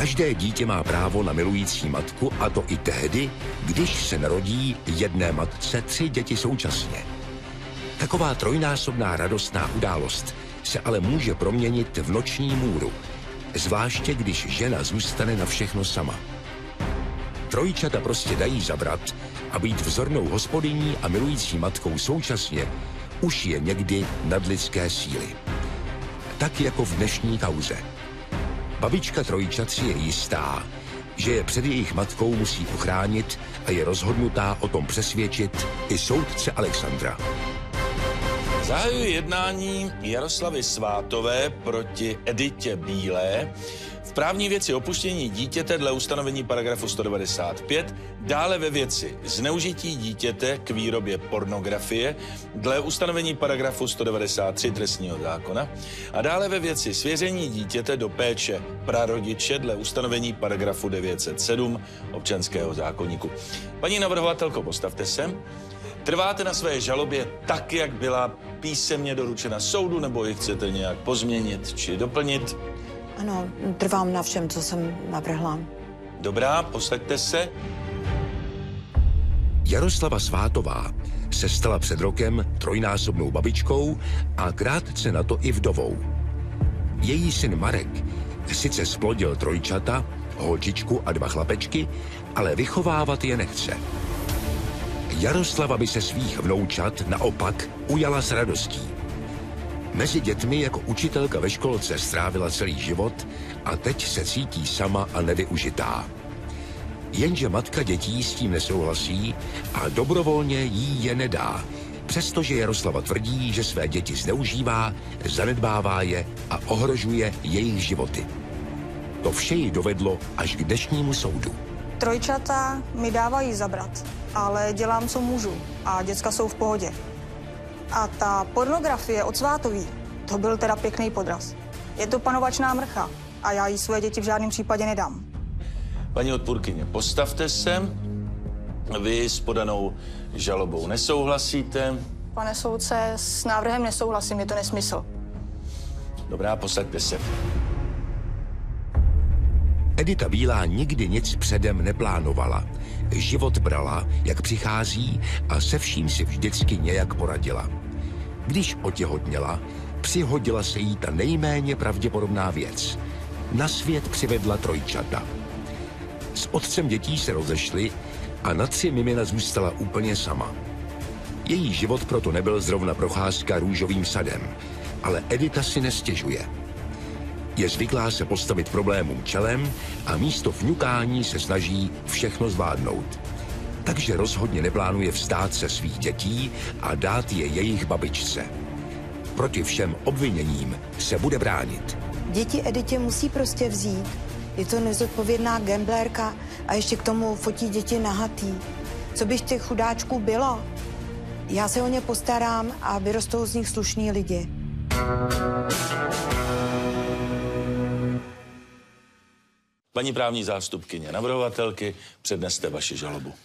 Každé dítě má právo na milující matku, a to i tehdy, když se narodí jedné matce 3 děti současně. Taková trojnásobná radostná událost se ale může proměnit v noční můru, zvláště když žena zůstane na všechno sama. Trojčata prostě dají zabrat a být vzornou hospodyní a milující matkou současně už je někdy nadlidské síly. Tak jako v dnešní kauze. Babička trojčat si je jistá, že je před jejich matkou musí ochránit a je rozhodnutá o tom přesvědčit i soudce Alexandra. Zahajuji jednání Jaroslavy Svátové proti Editě Bílé v právní věci opuštění dítěte dle ustanovení paragrafu 195, dále ve věci zneužití dítěte k výrobě pornografie dle ustanovení paragrafu 193 trestního zákona a dále ve věci svěření dítěte do péče prarodiče dle ustanovení paragrafu 907 občanského zákoníku. Paní navrhovatelko, postavte se. Trváte na své žalobě tak, jak byla písemně doručena soudu, nebo ji chcete nějak pozměnit či doplnit? Ano, trvám na všem, co jsem navrhla. Dobrá, posaďte se. Jaroslava Svátová se stala před rokem trojnásobnou babičkou a krátce na to i vdovou. Její syn Marek sice splodil trojčata, holčičku a 2 chlapečky, ale vychovávat je nechce. Jaroslava by se svých vnoučat naopak ujala s radostí. Mezi dětmi jako učitelka ve školce strávila celý život a teď se cítí sama a nevyužitá. Jenže matka dětí s tím nesouhlasí a dobrovolně jí je nedá, přestože Jaroslava tvrdí, že své děti zneužívá, zanedbává je a ohrožuje jejich životy. To vše ji dovedlo až k dnešnímu soudu. Trojčata mi dávají zabrat, ale dělám, co můžu a děcka jsou v pohodě. A ta pornografie od Svátový, to byl teda pěkný podraz. Je to panovačná mrcha a já jí své děti v žádném případě nedám. Paní odpůrkyně, postavte se. Vy s podanou žalobou nesouhlasíte? Pane soudce, s návrhem nesouhlasím, je to nesmysl. Dobrá, posaďte se. Edita Bílá nikdy nic předem neplánovala. Život brala, jak přichází, a se vším si vždycky nějak poradila. Když otěhotněla, přihodila se jí ta nejméně pravděpodobná věc. Na svět přivedla trojčata. S otcem dětí se rozešli a na 3 mimina zůstala úplně sama. Její život proto nebyl zrovna procházka růžovým sadem, ale Edita si nestěžuje. Je zvyklá se postavit problémům čelem a místo fňukání se snaží všechno zvládnout. Takže rozhodně neplánuje vstát se svých dětí a dát je jejich babičce. Proti všem obviněním se bude bránit. Děti Editě musí prostě vzít. Je to nezodpovědná gamblérka a ještě k tomu fotí děti nahatý. Co by těch chudáčků bylo? Já se o ně postarám a vyrostou z nich slušní lidi. Paní právní zástupkyně navrhovatelky, předneste vaši žalobu.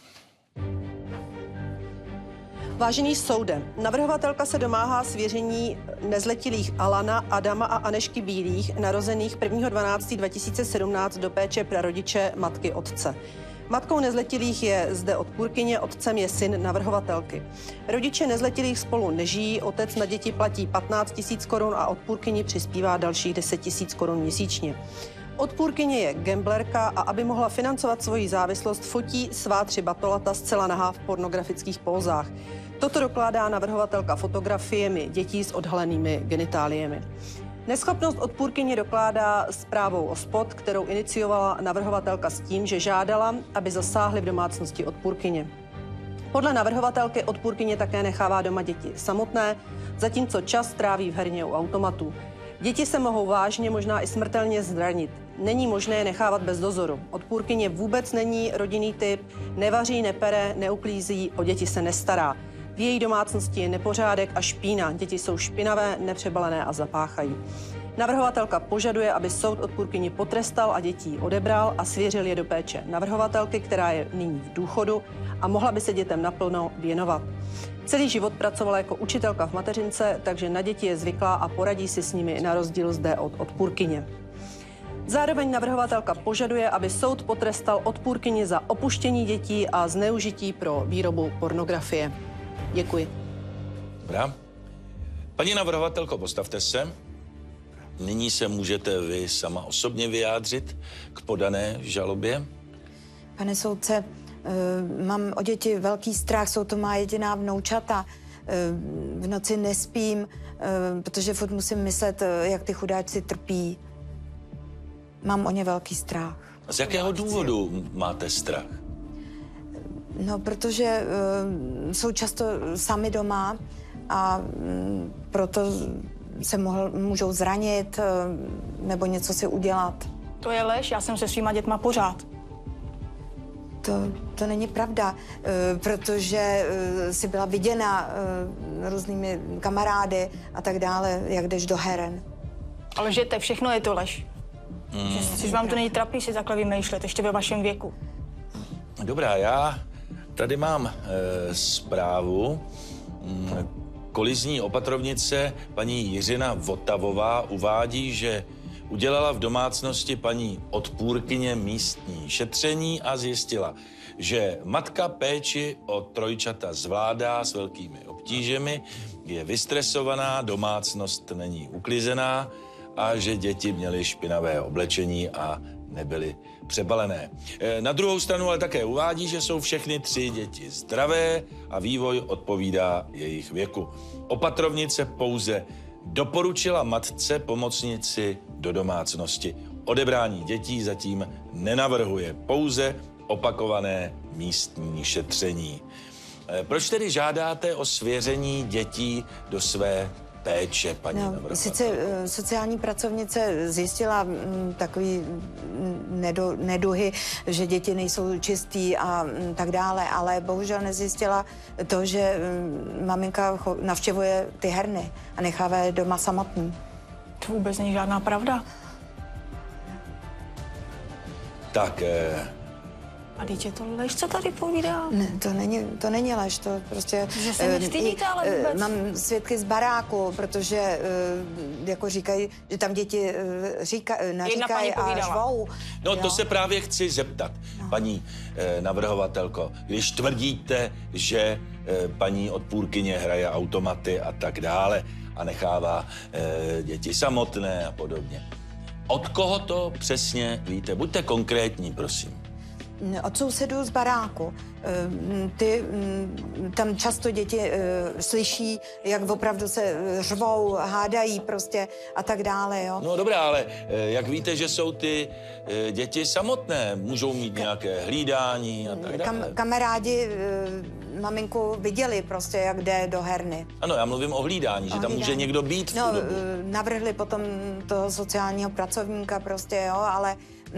Vážený soude, navrhovatelka se domáhá svěření nezletilých Alana, Adama a Anešky Bílých, narozených 1.12.2017 do péče prarodiče matky otce. Matkou nezletilých je zde odpůrkyně, otcem je syn navrhovatelky. Rodiče nezletilých spolu nežijí, otec na děti platí 15 000 korun a odpůrkyni přispívá dalších 10 000 korun měsíčně. Odpůrkyně je gamblerka a aby mohla financovat svoji závislost, fotí svá 3 batolata zcela nahá v pornografických pózách. Toto dokládá navrhovatelka fotografiemi dětí s odhalenými genitáliemi. Neschopnost odpůrkyně dokládá zprávou o spot, kterou iniciovala navrhovatelka s tím, že žádala, aby zasáhli v domácnosti odpůrkyně. Podle navrhovatelky odpůrkyně také nechává doma děti samotné, zatímco čas tráví v herně u automatů. Děti se mohou vážně, možná i smrtelně zranit. Není možné je nechávat bez dozoru. Odpůrkyně vůbec není rodinný typ, nevaří, nepere, neuklízí, o děti se nestará. V její domácnosti je nepořádek a špína. Děti jsou špinavé, nepřebalené a zapáchají. Navrhovatelka požaduje, aby soud odpůrkyni potrestal a dětí odebral a svěřil je do péče navrhovatelky, která je nyní v důchodu a mohla by se dětem naplno věnovat. Celý život pracovala jako učitelka v mateřince, takže na děti je zvyklá a poradí si s nimi na rozdíl zde od odpůrkyně. Zároveň navrhovatelka požaduje, aby soud potrestal odpůrkyni za opuštění dětí a zneužití pro výrobu pornografie. Děkuji. Dobrá. Paní navrhovatelko, postavte se. Nyní se můžete vy sama osobně vyjádřit k podané žalobě. Pane soudce, mám o děti velký strach, jsou to má jediná vnoučata. V noci nespím, protože furt musím myslet, jak ty chudáčci trpí. Mám o ně velký strach. A z jakého důvodu máte strach? No, protože jsou často sami doma a proto se můžou zranit nebo něco si udělat. To je lež, já jsem se svýma dětma pořád. To není pravda, protože jsi byla viděna různými kamarády a tak dále, jak jdeš do heren. Ale lžete, všechno je to lež. Že vám to není trapný si takhle vymýšlet, ještě ve vašem věku. Dobrá, já tady mám zprávu. Kolizní opatrovnice paní Jiřina Votavová uvádí, že udělala v domácnosti paní odpůrkyně místní šetření a zjistila, že matka péči o trojčata zvládá s velkými obtížemi, je vystresovaná, domácnost není uklizená a že děti měly špinavé oblečení a nebyly přebalené. Na druhou stranu ale také uvádí, že jsou všechny 3 děti zdravé a vývoj odpovídá jejich věku. Opatrovnice pouze doporučila matce pomocnici do domácnosti. Odebrání dětí zatím nenavrhuje, pouze opakované místní šetření. Proč tedy žádáte o svěření dětí do své péče, paní navrhovatelko? Sice sociální pracovnice zjistila takový neduhy, že děti nejsou čistý a tak dále, ale bohužel nezjistila to, že maminka navštěvuje ty herny a nechává je doma samotný. To vůbec není žádná pravda. Tak, A teď je to lež, co tady povídá? Ne, to není lež, to prostě... Že se nevstydíte, ale vůbec. Mám svědky z baráku, protože jako říkají, že tam děti naříkají a řvou. no to se právě chci zeptat, paní navrhovatelko. Když tvrdíte, že paní odpůrkyně hraje automaty a tak dále a nechává děti samotné a podobně. Od koho to přesně víte? Buďte konkrétní, prosím. Od sousedů z baráku. Tam často děti slyší, jak opravdu se řvou, hádají prostě a tak dále, jo. No dobrá, ale jak víte, že jsou ty děti samotné? Můžou mít nějaké hlídání a tak dále. Kamarádi maminku viděli prostě, jak jde do herny. Ano, já mluvím o hlídání, že tam může někdo být v tu dobu. Navrhli potom toho sociálního pracovníka prostě, jo, ale...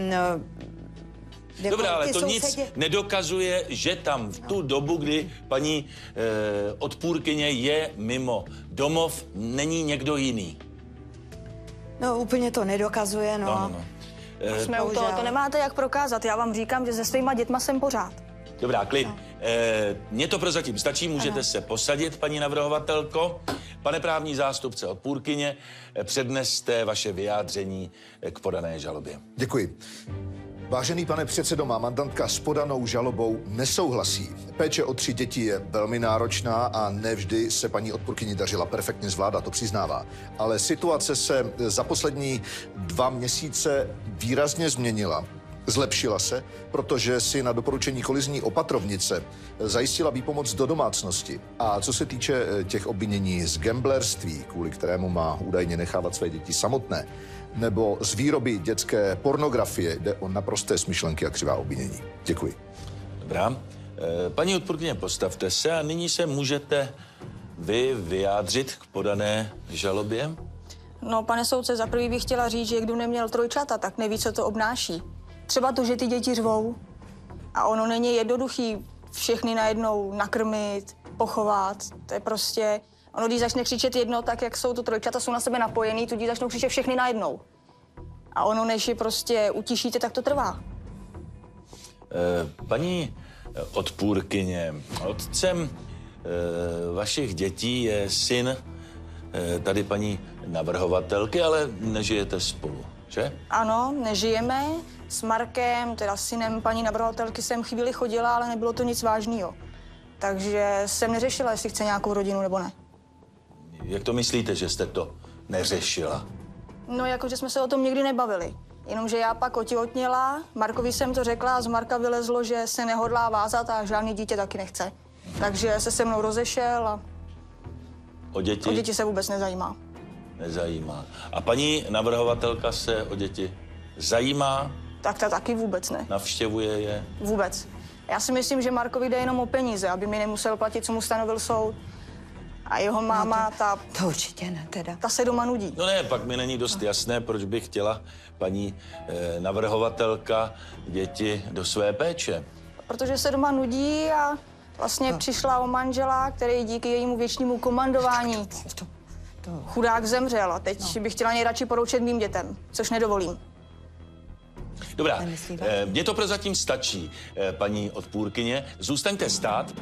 Dobrá, ale to nic nedokazuje, že tam v tu dobu, kdy paní odpůrkyně je mimo domov, není někdo jiný. No úplně to nedokazuje, no. No. Jsme u toho, to nemáte jak prokázat. Já vám říkám, že se svýma dětma jsem pořád. Dobrá, klid. Mně to prozatím stačí, můžete se posadit, paní navrhovatelko. Pane právní zástupce odpůrkyně, předneste vaše vyjádření k podané žalobě. Děkuji. Vážený pane předsedo, má mandantka s podanou žalobou nesouhlasí. Péče o 3 děti je velmi náročná a nevždy se paní odpůrkyni dařila perfektně zvládat, to přiznává. Ale situace se za poslední 2 měsíce výrazně změnila. Zlepšila se, protože si na doporučení kolizní opatrovnice zajistila výpomoc do domácnosti. A co se týče těch obvinění z gamblerství, kvůli kterému má údajně nechávat své děti samotné, nebo z výroby dětské pornografie, jde o naprosté smyšlenky a křivá obvinění. Děkuji. Dobrá. Paní odpůrkyně, postavte se a nyní se můžete vy vyjádřit k podané žalobě. No, pane soudce, za prvý bych chtěla říct, že kdo neměl trojčata, tak neví, co to obnáší. Třeba to, že ty děti řvou a ono není jednoduchý všechny najednou nakrmit, pochovat. To je prostě... Ono, když začne křičet jedno, tak jak jsou to trojčata, jsou na sebe napojený, tudíž začnou křičet všechny najednou. A ono, než je prostě utišíte, tak to trvá. Paní odpůrkyně, otcem vašich dětí je syn tady paní navrhovatelky, ale nežijete spolu. že? Ano, nežijeme. S Markem, teda synem paní navrhovatelky, jsem chvíli chodila, ale nebylo to nic vážného. Takže jsem neřešila, jestli chce nějakou rodinu nebo ne. Jak to myslíte, že jste to neřešila? No, jakože jsme se o tom nikdy nebavili. Jenomže já pak otěhotněla, Markovi jsem to řekla a z Marka vylezlo, že se nehodlá vázat a žádný dítě taky nechce. Takže se mnou rozešel a O děti? o děti se vůbec nezajímá. Nezajímá. A paní navrhovatelka se o děti zajímá? Tak ta taky vůbec ne. Navštěvuje je? Vůbec. Já si myslím, že Markovi jde jenom o peníze, aby mi nemusel platit, co mu stanovil soud. A jeho máma, To určitě ne, teda. ta se doma nudí. No ne, pak mi není dost jasné, proč by chtěla paní navrhovatelka děti do své péče. Protože se doma nudí a vlastně přišla o manžela, který díky jejímu věčnímu komandování chudák zemřel. A teď bych chtěla nejradši poroučet mým dětem, což nedovolím. Dobrá, Nemyslíte? mně to prozatím stačí, paní odpůrkyně. Zůstaňte stát.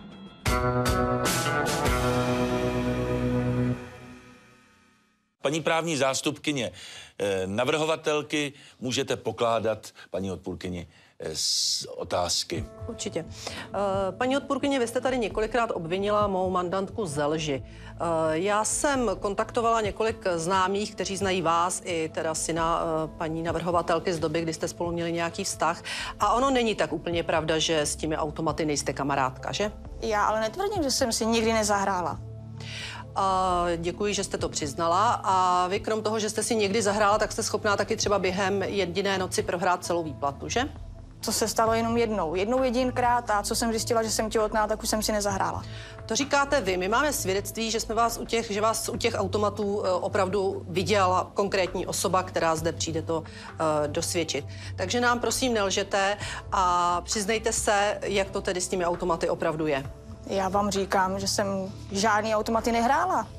Paní právní zástupkyně navrhovatelky, můžete pokládat paní odpůrkyni otázky. Určitě. Paní odpůrkyně, vy jste tady několikrát obvinila mou mandantku ze lži. Já jsem kontaktovala několik známých, kteří znají vás i teda syna paní navrhovatelky z doby, kdy jste spolu měli nějaký vztah. A ono není tak úplně pravda, že s těmi automaty nejste kamarádka, že? Já ale netvrdím, že jsem si nikdy nezahrála. Děkuji, že jste to přiznala. A vy krom toho, že jste si někdy zahrála, tak jste schopná taky třeba během jediné noci prohrát celou výplatu, že? To se stalo jenom jednou jedinkrát a co jsem zjistila, že jsem těhotná, tak už jsem si nezahrála. To říkáte vy. My máme svědectví, že vás u těch automatů opravdu viděla konkrétní osoba, která zde přijde to dosvědčit. Takže nám prosím nelžete a přiznejte se, jak to tedy s těmi automaty opravdu je. Já vám říkám, že jsem žádný automaty nehrála.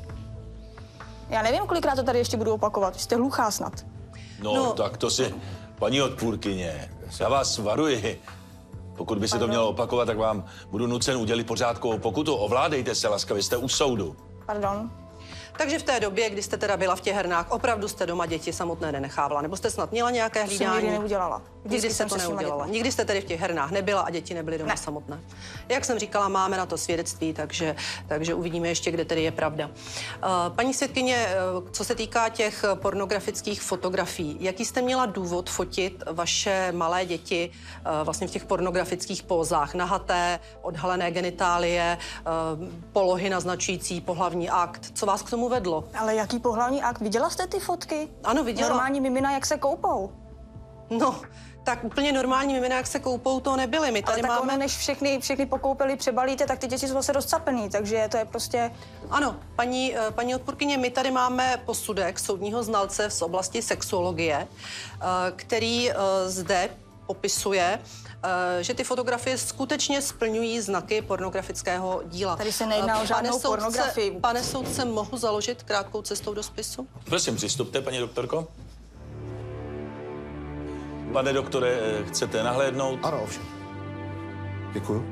Já nevím, kolikrát to tady ještě budu opakovat. Jste hluchá snad. No, tak to si, paní odpůrkyně, já vás varuji. Pokud by se to mělo opakovat, tak vám budu nucen udělit pořádkovou pokutu. Ovládejte se laskavě, jste u soudu. Pardon. Takže v té době, kdy jste teda byla v těch hernách, opravdu jste doma děti samotné nenechávala? Nebo jste snad měla nějaké To jsem hlídání? nikdy neudělala. Nikdy jste to se s nima neudělala. dětma. Nikdy jste tedy v těch hernách nebyla a děti nebyly doma Ne. samotné. Jak jsem říkala, máme na to svědectví, takže uvidíme ještě, kde tedy je pravda. Paní svědkyně, co se týká těch pornografických fotografií, jaký jste měla důvod fotit vaše malé děti vlastně v těch pornografických pózách? Nahaté, odhalené genitálie, polohy naznačující pohlavní akt. Co vás k tomu vedlo? Ale jaký pohlavní akt? Viděla jste ty fotky? Ano, viděla. Normální mimina, jak se koupou. No, tak úplně normální mimina, jak se koupou, to nebyly. My Ale tady tak máme... ono, než všechny pokoupili, přebalíte, tak ty děti jsou zase rozcapený, takže to je prostě... Ano, paní odpůrkyně, my tady máme posudek soudního znalce z oblasti sexuologie, který zde popisuje, že ty fotografie skutečně splňují znaky pornografického díla. Tady se nejedná o žádnou pornografii. Pane soudce, mohu založit krátkou cestou do spisu? Prosím, přistupte, paní doktorko. Pane doktore, chcete nahlédnout? Ano, ovšem. Děkuju.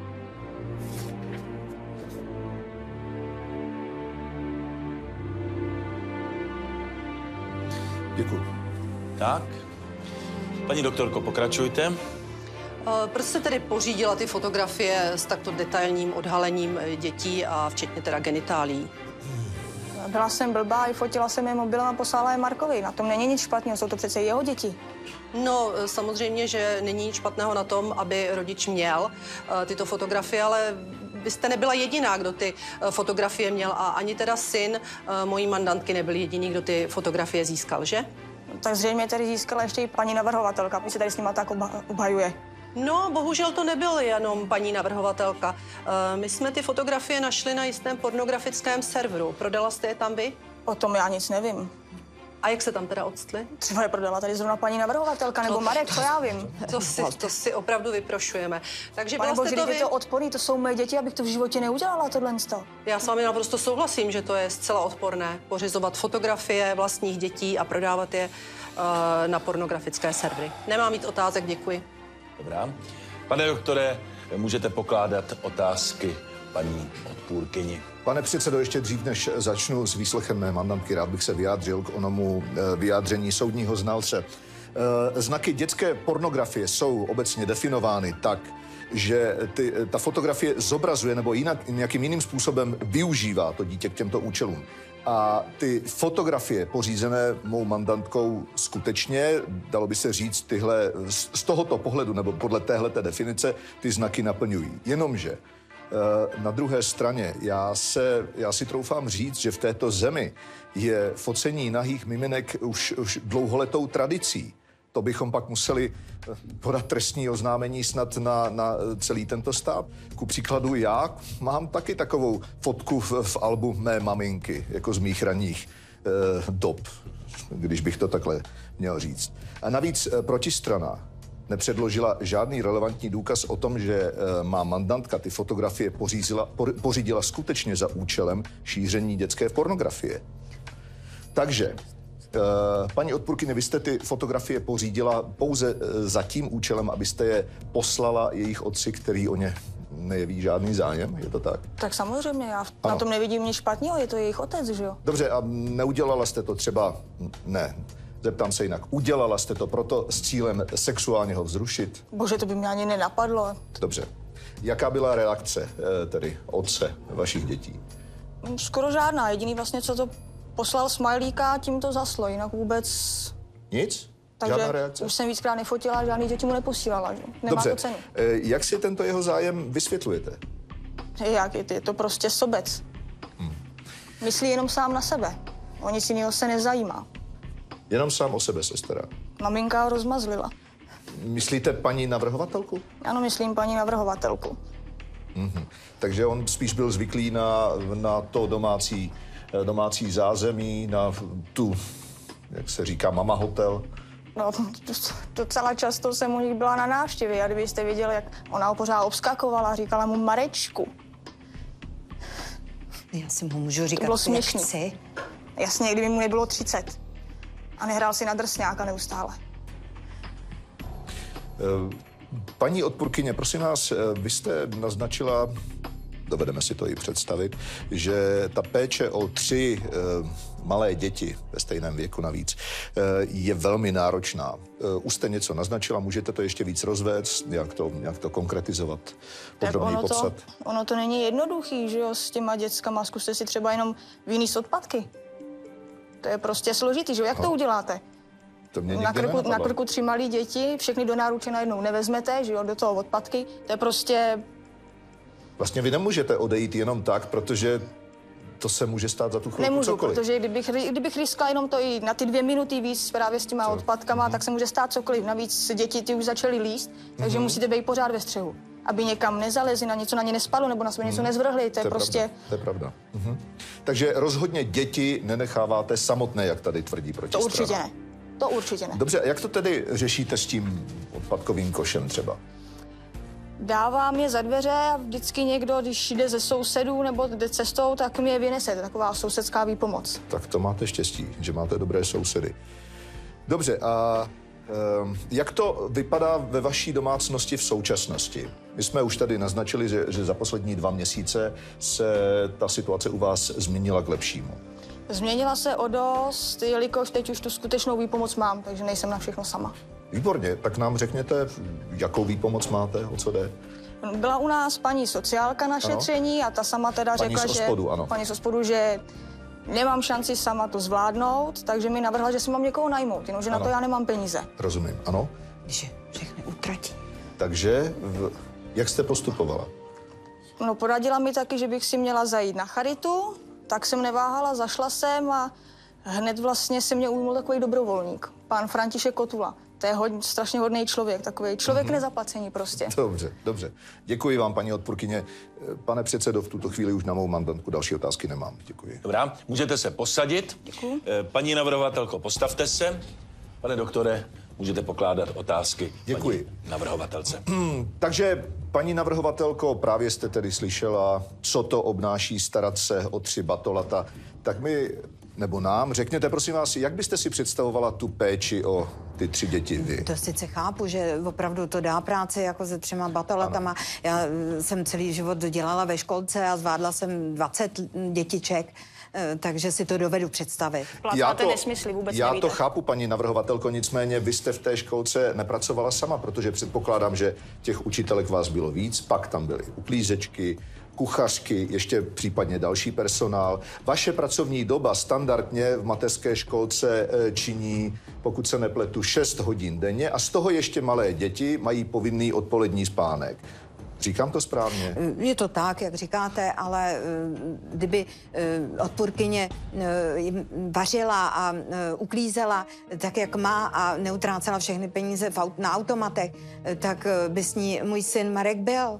Děkuju. Tak. Paní doktorko, pokračujte. Proč jste tedy pořídila ty fotografie s takto detailním odhalením dětí a včetně teda genitálií? Byla jsem blbá, i fotila jsem je mobilem a poslala je Markovi. Na tom není nic špatného, jsou to přece jeho děti. No, samozřejmě, že není nic špatného na tom, aby rodič měl tyto fotografie, ale vy jste nebyla jediná, kdo ty fotografie měl a ani teda syn mojí mandantky nebyl jediný, kdo ty fotografie získal, že? Tak zřejmě tady získala ještě i paní navrhovatelka, protože se tady s nima tak obhajuje. No, bohužel to nebyl jenom paní navrhovatelka. My jsme ty fotografie našli na jistém pornografickém serveru. Prodala jste je tam vy? O tom já nic nevím. A jak se tam teda odstly? Třeba je prodala tady zrovna paní navrhovatelka nebo Marek, co já vím. To si opravdu vyprošujeme. Takže Pane byla bože, jste to je vy? to odporný, to jsou moje děti, abych to v životě neudělala, tohle. Já s vámi naprosto souhlasím, že to je zcela odporné. Pořizovat fotografie vlastních dětí a prodávat je na pornografické servery. Nemám mít otázek, děkuji. Dobrá. Pane doktore, můžete pokládat otázky paní odpůrkyni. Pane předsedo, ještě dřív, než začnu s výslechem mé mandantky, rád bych se vyjádřil k onomu vyjádření soudního znalce. Znaky dětské pornografie jsou obecně definovány tak, že ta fotografie zobrazuje nebo nějakým jiným způsobem využívá to dítě k těmto účelům. A ty fotografie pořízené mou mandantkou skutečně, dalo by se říct, z tohoto pohledu nebo podle téhleté definice ty znaky naplňují. Jenomže na druhé straně já si troufám říct, že v této zemi je focení nahých miminek už dlouholetou tradicí. To bychom pak museli podat trestní oznámení snad na celý tento stát. Ku příkladu já mám taky takovou fotku v albu mé maminky, jako z mých ranních dob, když bych to takhle měl říct. A navíc protistrana nepředložila žádný relevantní důkaz o tom, že má mandantka ty fotografie pořídila skutečně za účelem šíření dětské pornografie. Takže paní odpůrkyně, vy jste ty fotografie pořídila pouze za tím účelem, abyste je poslala jejich otci, který o ně nejeví žádný zájem, je to tak? Tak samozřejmě, já na tom nevidím nic špatného, je to jejich otec, že jo? Dobře, a neudělala jste to třeba, ne, zeptám se jinak, udělala jste to proto s cílem sexuálně ho vzrušit? Bože, to by mě ani nenapadlo. Dobře. Jaká byla reakce tedy otce vašich dětí? Skoro žádná, jediný vlastně, co to poslal smajlíka, tím to zaslo, jinak vůbec... Nic? Takže žádná reakce? už jsem víckrát nefotila, žádný děti mu neposílala, že? Nemá Dobře. to cenu. Jak si tento jeho zájem vysvětlujete? Jak je to prostě sobec. Myslí jenom sám na sebe. O nic jiného se nezajímá. Jenom sám o sebe se stará. Maminka ho rozmazlila. Myslíte paní navrhovatelku? Ano, myslím paní navrhovatelku. Takže on spíš byl zvyklý na to domácí zázemí, na tu, jak se říká, mama hotel. No, docela často jsem u nich byla na návštěvě a kdybyste viděli, jak ona ho pořád obskakovala, říkala mu Marečku. Já si mu můžu říkat, To bylo jak směšný. chci. Jasně, kdyby mu nebylo 30. A nehrál si na drsňáka neustále. Paní odpůrkyně, prosím vás, vy jste naznačila, dovedeme si to i představit, že ta péče o 3 malé děti ve stejném věku navíc je velmi náročná. Už jste něco naznačila, můžete to ještě víc rozvést, jak to konkretizovat, podrobněji popsat? Ono to není jednoduchý, že jo, s těma dětskama. Zkuste si třeba jenom vynést odpadky. To je prostě složitý, že jo, jak to uděláte? To mě Na krku 3 malí děti, všechny do náruče najednou nevezmete, že jo, do toho odpadky. To je prostě... Vlastně vy nemůžete odejít jenom tak, protože to se může stát za tu chvilku Nemůžu, cokoliv. protože kdybych riskla jenom to i na ty 2 minuty víc právě s těma odpadkama, tak se může stát cokoliv. Navíc děti ty už začaly líst, takže musíte být pořád ve střehu. Aby někam nezalezli, na něco na ně nespadlo, nebo na sebe něco nezvrhli, to je prostě... Pravda, to je pravda. Takže rozhodně děti nenecháváte samotné, jak tady tvrdí protistrana. To určitě ne. To určitě ne. Dobře, a jak to tedy řešíte s tím odpadkovým košem třeba? Dávám je za dveře a vždycky někdo, když jde ze sousedů nebo jde cestou, tak mi je vynese. To je taková sousedská výpomoc. Tak to máte štěstí, že máte dobré sousedy. Dobře, a jak to vypadá ve vaší domácnosti v současnosti? My jsme už tady naznačili, že za poslední 2 měsíce se ta situace u vás změnila k lepšímu. Změnila se o dost, jelikož teď už tu skutečnou výpomoc mám, takže nejsem na všechno sama. Výborně, tak nám řekněte, jakou výpomoc máte, o co jde? Byla u nás paní sociálka na šetření a ta sama teda Paní řekla, z OSPODu, ano. paní z OSPODu, že nemám šanci sama to zvládnout, takže mi navrhla, že si mám někoho najmout, jenomže na to já nemám peníze. Rozumím, ano. Když je všechny utratí. Takže jak jste postupovala? No, poradila mi taky, že bych si měla zajít na charitu, tak jsem neváhala, zašla jsem a hned vlastně se mě ujmul takový dobrovolník, pán František Kotula. To je strašně hodný člověk, takový člověk nezaplacení prostě. Dobře. Děkuji vám, paní odpůrkyně. Pane předsedo, v tuto chvíli už na mou mandantku další otázky nemám. Děkuji. Dobrá, můžete se posadit. Děkuji. Paní navrhovatelko, postavte se. Pane doktore, můžete pokládat otázky Děkuji. paní navrhovatelce. Takže, paní navrhovatelko, právě jste tedy slyšela, co to obnáší starat se o 3 batolata. Tak mi, nebo nám, řekněte prosím vás, jak byste si představovala tu péči o ty 3 děti vy. To sice chápu, že opravdu to dá práci jako se 3 batolatama. Já jsem celý život dělala ve školce a zvládla jsem 20 dětiček, takže si to dovedu představit. Plácáte nesmysly, vůbec Já nevíte. to chápu, paní navrhovatelko, nicméně vy jste v té školce nepracovala sama, protože předpokládám, že těch učitelek vás bylo víc, pak tam byly uklízečky, kuchařky, ještě případně další personál. Vaše pracovní doba standardně v mateřské školce činí, pokud se nepletu, 6 hodin denně a z toho ještě malé děti mají povinný odpolední spánek. Říkám to správně? Je to tak, jak říkáte, ale kdyby odpůrkyně vařila a uklízela tak, jak má a neutrácela všechny peníze na automatech, tak by s ní můj syn Marek byl.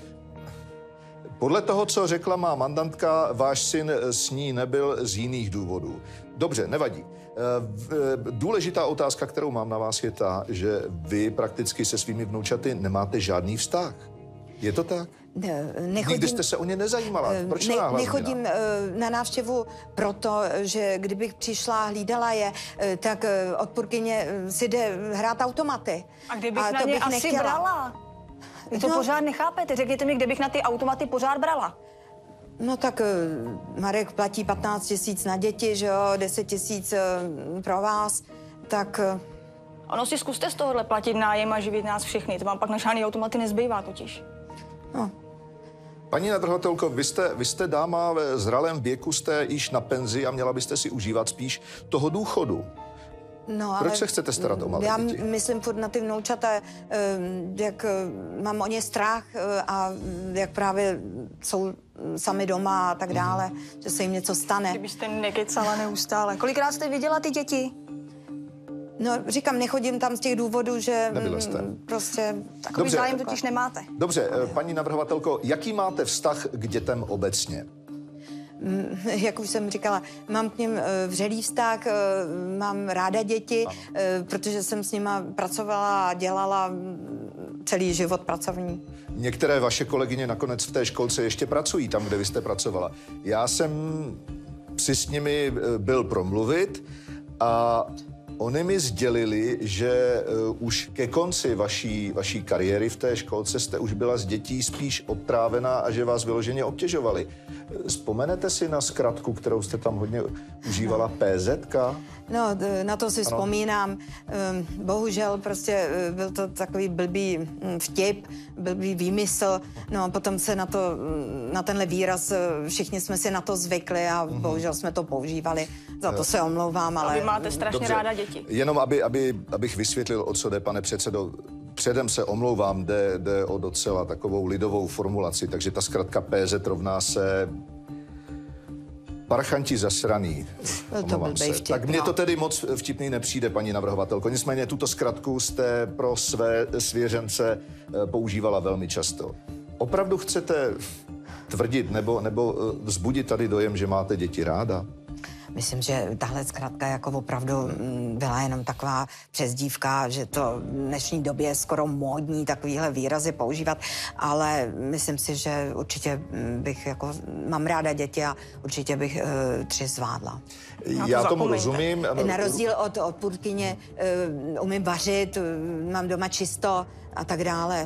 Podle toho, co řekla má mandantka, váš syn s ní nebyl z jiných důvodů. Dobře, nevadí. Důležitá otázka, kterou mám na vás, je ta, že vy prakticky se svými vnoučaty nemáte žádný vztah. Je to tak? Nikdy jste se o ně nezajímala. Proč nechodím na návštěvu proto, že kdybych přišla a hlídala je, tak odpůrkyně si jde hrát automaty. A kdybych na ně asi nechtěla. Brala? Vy to pořád nechápete. Řekněte mi, kde bych na ty automaty pořád brala. No tak Marek platí 15 000 na děti, že jo, 10 000 pro vás, tak... Ono si zkuste z tohohle platit nájem a živit nás všechny. To vám pak na žádný automaty nezbývá totiž. No. Paní navrhovatelko, vy jste dáma ve zralém věku, jste již na penzi a měla byste si užívat spíš toho důchodu. No, proč se chcete starat o malé děti? Já myslím furt na ty vnoučata, jak mám o ně strach a jak právě jsou sami doma a tak dále, že se jim něco stane. Kdybyste nekecala neustále. Kolikrát jste viděla ty děti? No, říkám, nechodím tam z těch důvodů, že Nebyla jste. Prostě... Takový zájem totiž nemáte. Dobře, paní navrhovatelko, jaký máte vztah k dětem obecně? Jak už jsem říkala, mám k nim vřelý vztah, mám ráda děti, protože jsem s nima pracovala a dělala celý život pracovní. Některé vaše kolegyně nakonec v té školce ještě pracují tam, kde vy jste pracovala. Já jsem si s nimi byl promluvit a oni mi sdělili, že už ke konci vaší kariéry v té školce jste už byla z dětí spíš obtrávená a že vás vyloženě obtěžovali. Vzpomenete si na zkratku, kterou jste tam hodně užívala, PZka? No, na to si vzpomínám. Bohužel prostě byl to takový blbý vtip, blbý výmysl. No, potom se na tenhle výraz, všichni jsme si na to zvykli a bohužel jsme to používali. Za to se omlouvám, ale... A vy máte strašně ráda děti. Jenom abych vysvětlil, o co jde, pane předsedo. Předem se omlouvám, jde o docela takovou lidovou formulaci, takže ta zkratka PZ rovná se parchanti zasraný. To blbej vtip, tak mně to tedy moc vtipný nepřijde, paní navrhovatelko. Nicméně tuto zkratku jste pro své svěřence používala velmi často. Opravdu chcete tvrdit nebo vzbudit tady dojem, že máte děti ráda? Myslím, že tahle zkratka jako opravdu byla jenom taková přezdívka, že to v dnešní době je skoro módní takovýhle výrazy používat, ale myslím si, že určitě bych jako, mám ráda děti a určitě bych 3 zvládla. Já tomu rozumím. Na rozdíl od odpůrkyně umím vařit, mám doma čisto a tak dále.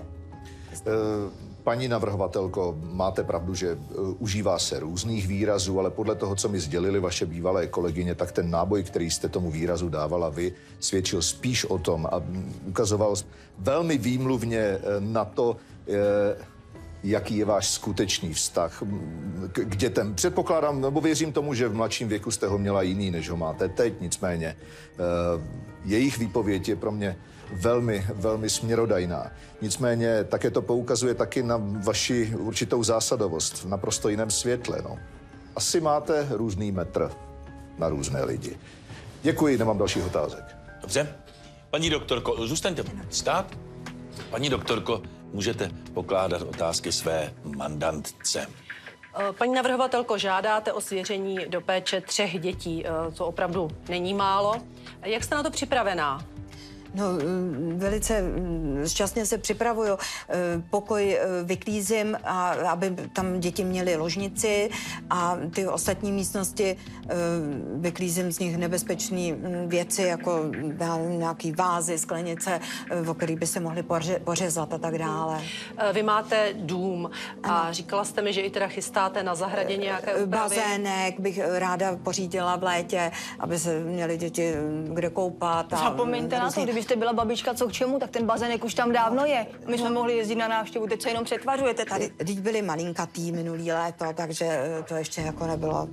Paní navrhovatelko, máte pravdu, že užívá se různých výrazů, ale podle toho, co mi sdělili vaše bývalé kolegyně, tak ten náboj, který jste tomu výrazu dávala vy, svědčil spíš o tom a ukazoval velmi výmluvně na to, jaký je váš skutečný vztah k dětem. Předpokládám, nebo věřím tomu, že v mladším věku jste ho měla jiný, než ho máte teď, nicméně jejich výpověď je pro mě velmi, velmi směrodajná. Nicméně také to poukazuje taky na vaši určitou zásadovost v naprosto jiném světle. No. Asi máte různý metr na různé lidi. Děkuji, nemám dalších otázek. Dobře. Paní doktorko, zůstaňte stát. Paní doktorko, můžete pokládat otázky své mandantce. Paní navrhovatelko, žádáte o svěření do péče 3 dětí, co opravdu není málo. Jak jste na to připravená? No, velice šťastně se připravuju. Pokoj vyklízím, aby tam děti měly ložnici a ty ostatní místnosti vyklízím z nich nebezpečné věci, jako nějaký vázy, sklenice, o který by se mohly pořezat a tak dále. Vy máte dům a říkala jste mi, že i teda chystáte na zahradě nějaké úpravy. Bazének bych ráda pořídila v létě, aby se měly děti kde koupat. Zapomeňte na to, kdybyste byla babička co k čemu, tak ten bazének už tam dávno je. My jsme mohli jezdit na návštěvu, teď se jenom přetvařujete tady. Teď byli malinkatý minulý léto, takže to ještě jako nebylo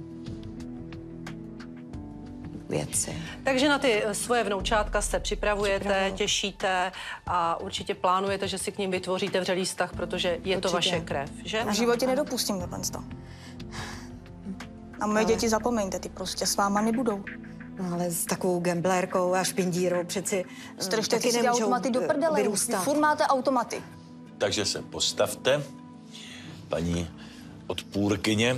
věci. Takže na ty svoje vnoučátka se připravujete, těšíte a určitě plánujete, že si k ním vytvoříte vřelý vztah, protože je to vaše krev, že? V životě nedopustím tohle. A moje děti, zapomeňte, ty prostě s váma nebudou. No, ale s takovou gamblérkou a špindírou přeci Stržte si automaty do prdele, vyrůstat. furt máte automaty. Takže se postavte, paní odpůrkyně.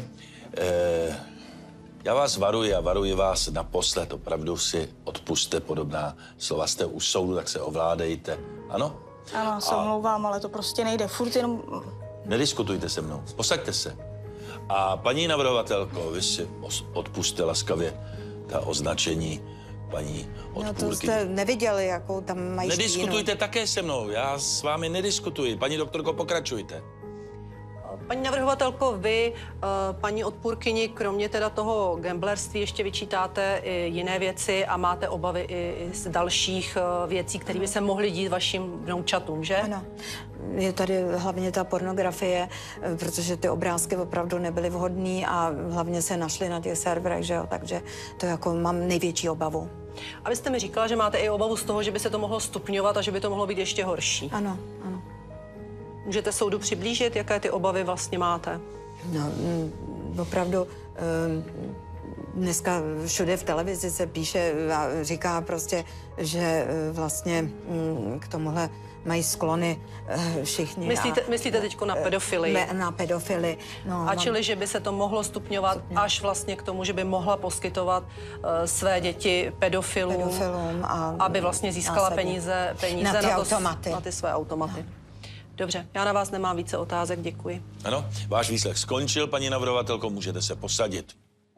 Já vás varuji a varuji vás naposled. Opravdu si odpusťte podobná slova. Jste u soudu, tak se ovládejte. Ano? Ano, se omlouvám, ale to prostě nejde. Furt jenom... Nediskutujte se mnou. Posaďte se. A paní navrhovatelko, vy si odpusťte laskavě ta označení paní odpůrkyně. No to jste neviděli, jakou tam mají Nediskutujte špínu. také se mnou. Já s vámi nediskutuji. Paní doktorko, pokračujte. Paní navrhovatelko, vy, paní odpůrkyni, kromě teda toho gamblerství ještě vyčítáte i jiné věci a máte obavy i z dalších věcí, které by se mohly dít vašim vnoučatům, že? Ano. Je tady hlavně ta pornografie, protože ty obrázky opravdu nebyly vhodné a hlavně se našly na těch serverech, že jo? Takže to jako mám největší obavu. A vy jste mi říkala, že máte i obavu z toho, že by se to mohlo stupňovat a že by to mohlo být ještě horší. Ano, ano. Můžete soudu přiblížit, jaké ty obavy vlastně máte? No, opravdu dneska všude v televizi se píše a říká prostě, že vlastně k tomuhle mají sklony všichni. Myslíte teď na pedofily? Na pedofily. No, A čili, že by se to mohlo stupňovat až vlastně k tomu, že by mohla poskytovat své děti pedofilům aby vlastně získala peníze na ty své automaty. No. Dobře, já na vás nemám více otázek, děkuji. Ano, váš výslech skončil, paní navrhovatelko, můžete se posadit.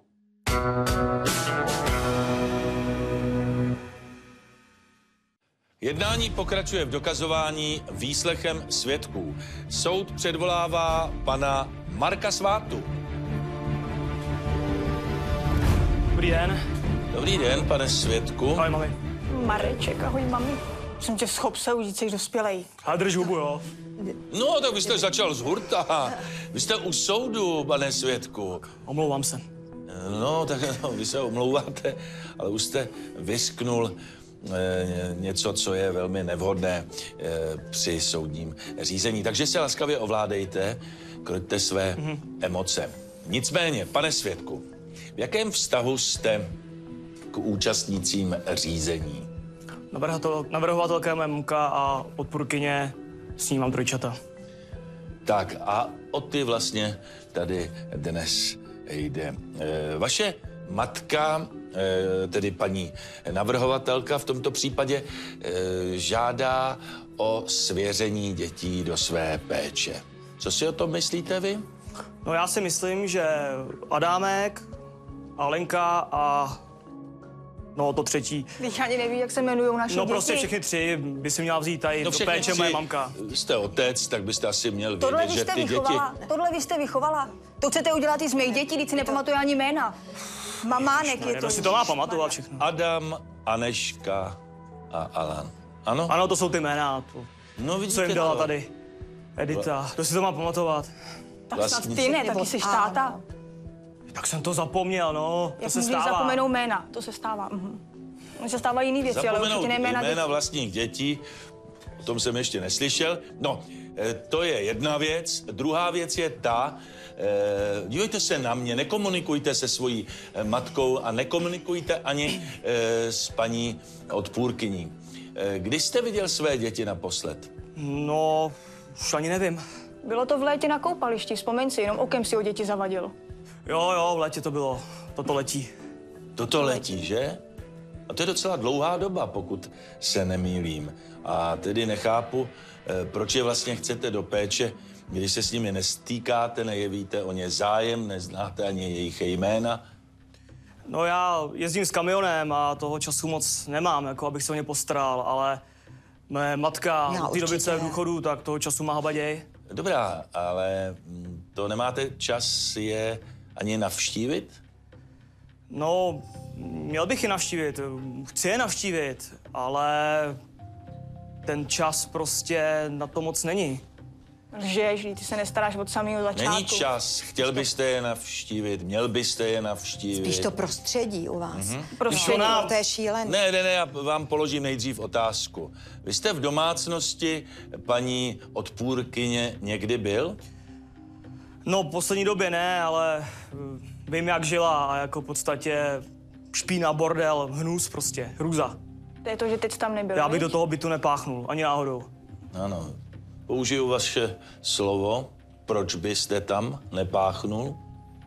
Jednání pokračuje v dokazování výslechem svědků. Soud předvolává pana Marka Svátu. Dobrý den. Dobrý den, pane svědku. Ahoj, mami. Mareček, ahoj, mami. Jsem tě schop se, už jsi dospělej. A drž hubu, jo. No, tak vy jste začal z hurta. Vy jste u soudu, pane svědku. Omlouvám se. No, tak no, vy se omlouváte, ale už jste vysknul něco, co je velmi nevhodné při soudním řízení. Takže se laskavě ovládejte, kroťte své emoce. Nicméně, pane svědku, v jakém vztahu jste k účastnícím řízení? Navrhovatelka je moje mamka a odpůrkyně, s ní mám trojčata. Tak a o ty vlastně tady dnes jde. Vaše matka, tedy paní navrhovatelka v tomto případě, žádá o svěření dětí do své péče. Co si o tom myslíte vy? No já si myslím, že Adámek, Alenka a no to třetí. Teď ani neví, jak se jmenují naše děti. No prostě všechny tři by si měla vzít tady do péče moje mamka. Jste otec, tak byste asi měl vědět, že ty děti... Tohle vy jste vychovala. To chcete udělat i z mých dětí, když si nepamatuje ani jména. Mamánek je to. Kdo si to má pamatovat všechno? Adam, Aneška a Alan. Ano? Ano, to jsou ty jména. No vidíte co jim dala to. tady Edita. Kdo si to má pamatovat? Tak snad ty ne, taky jsi táta. Tak jsem to zapomněl, no. To Jak se můžeš stává. zapomenou jména, to se stává. To se stávají jiný věci, ale určitě ne jména jména dětí. vlastních dětí, o tom jsem ještě neslyšel. No, to je jedna věc. Druhá věc je ta, dívejte se na mě, nekomunikujte se svojí matkou a nekomunikujte ani s paní odpůrkyní. Kdy jste viděl své děti naposled? No, už ani nevím. Bylo to v létě na koupališti, vzpomeň si, jenom okem si o děti zavadil. Jo, v létě to bylo. Toto letí. Toto letí, že? A to je docela dlouhá doba, pokud se nemýlím. A tedy nechápu, proč je vlastně chcete do péče, když se s nimi nestýkáte, nejevíte o ně zájem, neznáte ani jejich jména. No já jezdím s kamionem a toho času moc nemám, jako abych se o ně postaral, ale moje matka Já od té doby, co je v určitě. důchodu, tak toho času má habaděj. Dobrá, ale to nemáte čas je ani navštívit? No, měl bych je navštívit, chci je navštívit, ale ten čas prostě na to moc není. Lžeš, ty se nestaráš od samého začátku. Není čas, chtěl byste je navštívit, měl byste je navštívit. Spíš to prostředí u vás. Prostředí. To je šílený. Ne, já vám položím nejdřív otázku. Vy jste v domácnosti paní odpůrkyně někdy byl? No, poslední době ne, ale vím, jak žila a jako v podstatě špína, bordel, hnus prostě, hrůza. To je to, že teď tam nebyl. Já bych viď? do toho bytu nepáchnul, ani náhodou. Ano. Použiju vaše slovo. Proč byste tam nepáchnul?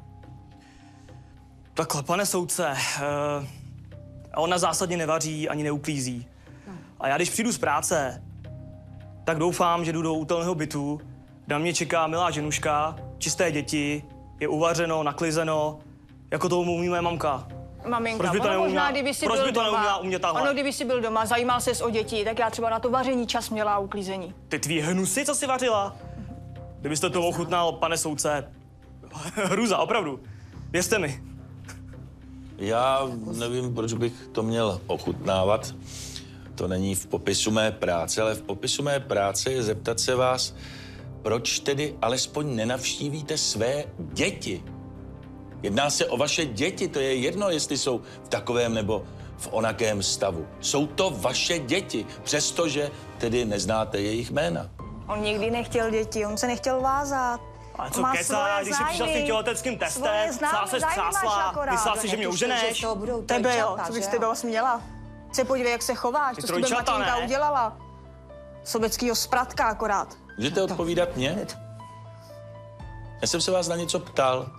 Takhle, pane soudce, ona zásadně nevaří ani neuklízí. A já, když přijdu z práce, tak doufám, že jdu do útelného bytu, kde na mě čeká milá ženuška, čisté děti, je uvařeno, naklizeno, jako to umí moje mamka. Maminka, Proč by to ono neuměla- možná, kdyby jsi proč byl by to doma, neuměla umět takhle? ono, kdyby jsi byl doma, zajímal ses o děti, tak já třeba na to vaření čas měla a uklízení. Ty tvý hnusy, co jsi vařila? Kdybyste to ochutnal, pane soudce, hrůza, opravdu. Věřte mi. Já nevím, proč bych to měl ochutnávat. To není v popisu mé práce, ale v popisu mé práce je zeptat se vás, proč tedy alespoň nenavštívíte své děti? Jedná se o vaše děti, to je jedno, jestli jsou v takovém nebo v onakém stavu. Jsou to vaše děti, přestože tedy neznáte jejich jména. On nikdy nechtěl děti, on se nechtěl vázat. Ale co Má kecá, svoje když jsi přišel s tím zájmy. těhotenským testem, Svoje celá se zájmy máš třásla, akorát. myslela si, že mě Netušil, že uženeš. z toho budou Tebe jo, trojčata, co bys že ty jo? byla směla? Se podívej, jak se chováš, Ty to s tebe trojčata, matinka ne? udělala. Sobeckýho spratka akorát. Můžete odpovídat mě? Já jsem se vás na něco ptal.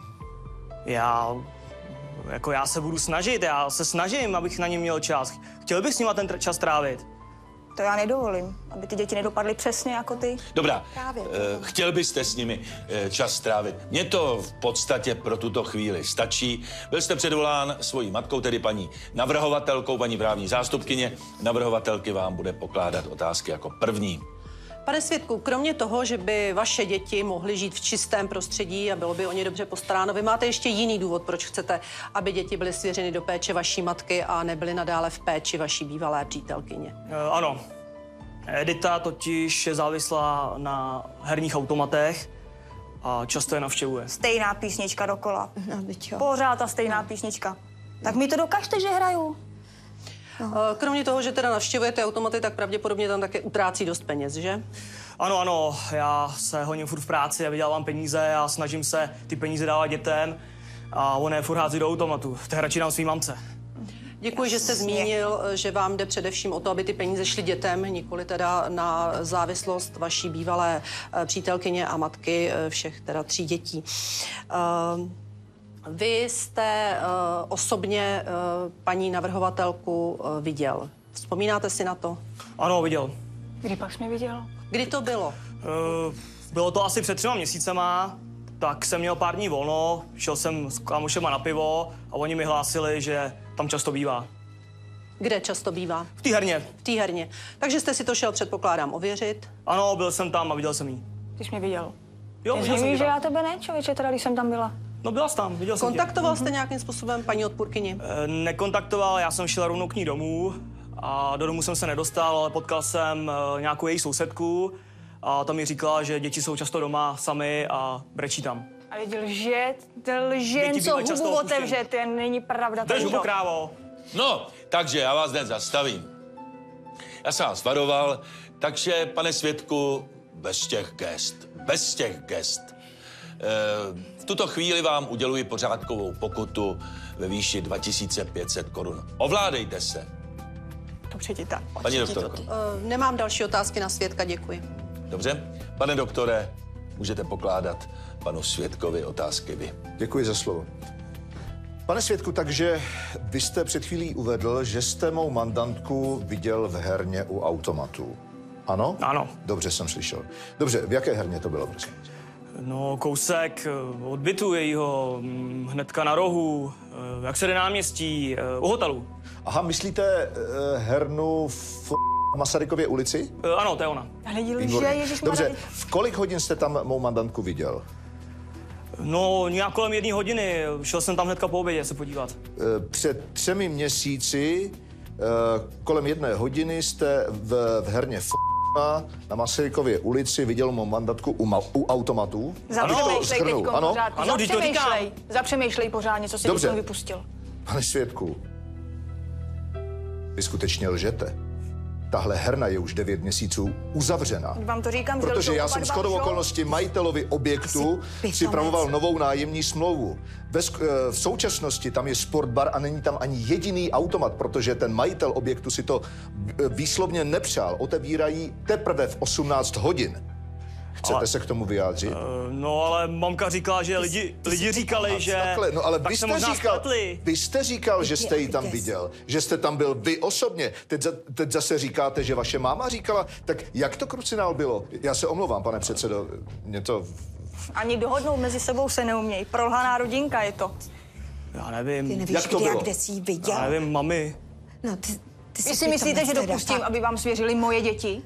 Já se budu snažit, já se snažím, abych na ně měl čas. Chtěl bych s nima ten čas trávit. To já nedovolím, aby ty děti nedopadly přesně jako ty. Dobrá, Právě. chtěl byste s nimi čas strávit. Mně to v podstatě pro tuto chvíli stačí. Byl jste předvolán svojí matkou, tedy paní navrhovatelkou, paní právní zástupkyně. Navrhovatelky vám bude pokládat otázky jako první. Pane svědku, kromě toho, že by vaše děti mohly žít v čistém prostředí a bylo by o ně dobře postaráno, vy máte ještě jiný důvod, proč chcete, aby děti byly svěřeny do péče vaší matky a nebyly nadále v péči vaší bývalé přítelkyně. Ano. Edita totiž je závislá na herních automatech a často je navštěvuje. Stejná písnička dokola. No, byť jo. Pořád ta stejná písnička. Tak mi to dokažte, že hraju. Kromě toho, že teda navštěvujete automaty, tak pravděpodobně tam také utrácí dost peněz, že? Ano, já se honím furt v práci a vydělávám peníze a snažím se ty peníze dávat dětem a on je furt hází do automatu. To radši dám svý mamce. Děkuji, že jste zmínil, že vám jde především o to, aby ty peníze šly dětem, nikoli teda na závislost vaší bývalé přítelkyně a matky všech teda 3 dětí. Vy jste osobně paní navrhovatelku viděl. Vzpomínáte si na to? Ano, viděl. Kdy pak jsi mě viděl? Kdy to bylo? Bylo to asi před 3 měsícema, tak jsem měl pár dní volno, šel jsem s kámošema na pivo a oni mi hlásili, že tam často bývá. Kde často bývá? V té herně. V té herně. Takže jste si to šel, předpokládám, ověřit. Ano, byl jsem tam a viděl jsem jí. Ty jsi mě viděl. Jo, viděl jsem Nevíš, ji že tam. já tebe ne, člověče, teda, když jsem tam byla. No byla jsi tam, viděl jsem tě. Kontaktoval jste nějakým způsobem paní odpůrkyni? Nekontaktoval, já jsem šel rovnou k ní domů a do domu jsem se nedostal, ale potkal jsem nějakou její sousedku a ta mi říkala, že děti jsou často doma sami a brečí tam. A lidi lže, jen Děti co bývají často hubu opuštěný. otevře, to není pravda. Drž to hubu, krávo. No, takže já vás hned zastavím. Já jsem vás varoval, takže, pane svědku, bez těch gest. V tuto chvíli vám uděluji pořádkovou pokutu ve výši 2500 korun. Ovládejte se. Dobře ti tak. Paní doktorko. Nemám další otázky na svědka, děkuji. Dobře? Pane doktore, můžete pokládat panu svědkovi otázky vy. Děkuji za slovo. Pane svědku, takže vy jste před chvílí uvedl, že jste mou mandantku viděl v herně u automatu. Ano? Ano. Dobře jsem slyšel. Dobře, v jaké herně to bylo, prosím? No, kousek od bytu jejího, hnedka na rohu, jak se jde náměstí, u hotelu. Aha, myslíte hernu v Masarykově ulici? Ano, to je ona. Dobře, v kolik hodin jste tam mou mandantku viděl? No, nějak kolem 1 hodiny. Šel jsem tam hnedka po obědě se podívat. Před 3 měsíci kolem 1 hodiny jste v herně na Masarykově ulici viděl mou mandantku u automatu. Zapřemýšlej teďko pořád. Ano, Zapřemýšlej pořádně, co jsi teď vypustil. Pane svědku, vy skutečně lžete. Tahle herna je už 9 měsíců uzavřena. Vám to říkám, protože já jsem shodou okolností majitelovi objektu připravoval novou nájemní smlouvu. V současnosti tam je sportbar a není tam ani jediný automat, protože ten majitel objektu si to výslovně nepřál. Otevírají teprve v 18 hodin. Chcete se k tomu vyjádřit? No, ale mamka říkala, že lidi říkali, že... Takhle, no ale vy jste říkal, že jste ji tam viděl, že jste tam byl vy osobně. Teď zase říkáte, že vaše máma říkala. Tak jak to krucinál bylo? Já se omlouvám, pane předsedo, mě to... Ani dohodnout mezi sebou se neumějí. Prolhaná rodinka je to. Já nevím. Ty nevíš, jak to bylo? kde jsi ji viděl? Já nevím, mami. No, ty Vy si myslíte, že dopustím, aby vám svěřili moje děti?